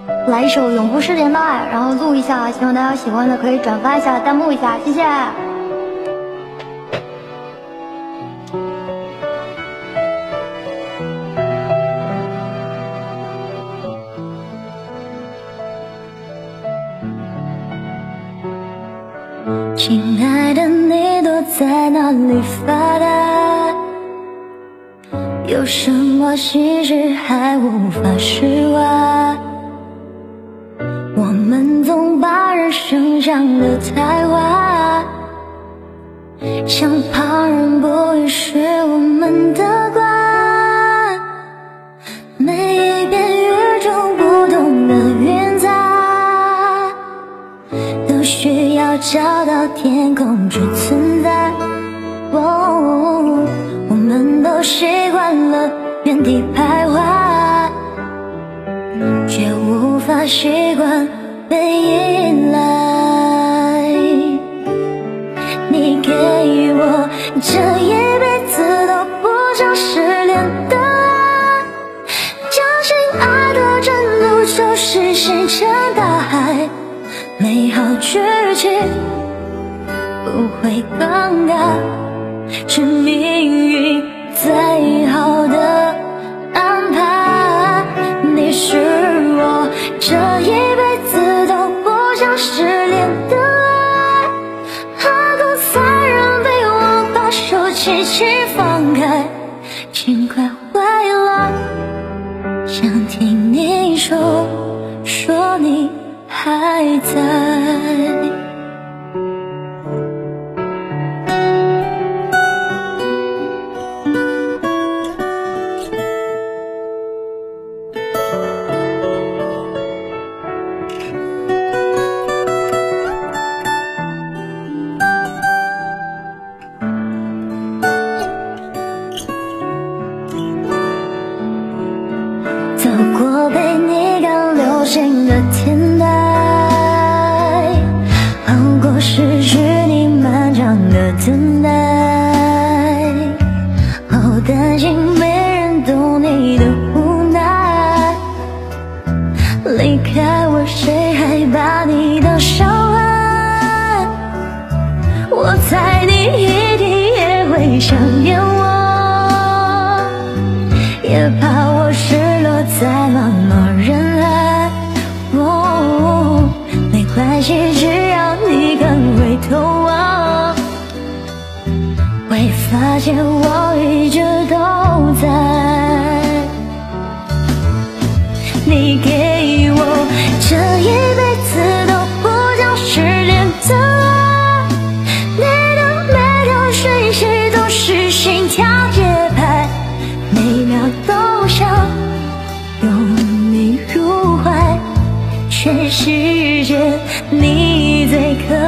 来一首《永不失联的爱》，然后录一下，希望大家喜欢的可以转发一下、弹幕一下，谢谢。 亲爱的，你躲在哪里发呆？有什么心事还无法释怀？我们总把人生想得太坏，像旁人不允许我们的怪。每一遍与众不同的云彩，都需要找到天空去存在。我们都习惯了原地徘徊，却无法习惯被依赖。你给我这一辈子都不想失联的爱，相信爱的真路就是星辰大海，美好剧情不会更改，是命运最好的安排。你是我这一辈子都不想失联的爱，何苦残忍逼我把手轻轻放开？请快回来，想听你说你还在。走过被你赶流行的天台，好过失去你漫长的等待，好担心没人懂你的无奈。离开我，谁还把你当小孩？我猜你一定也会想念我，也怕我失落在茫茫人海。没关系，只要你肯回头望，会发现我一直都在。你给我这一辈子都不想失联的爱，你的每条讯息都是心跳节拍，每秒都想拥你入怀，全世界你最可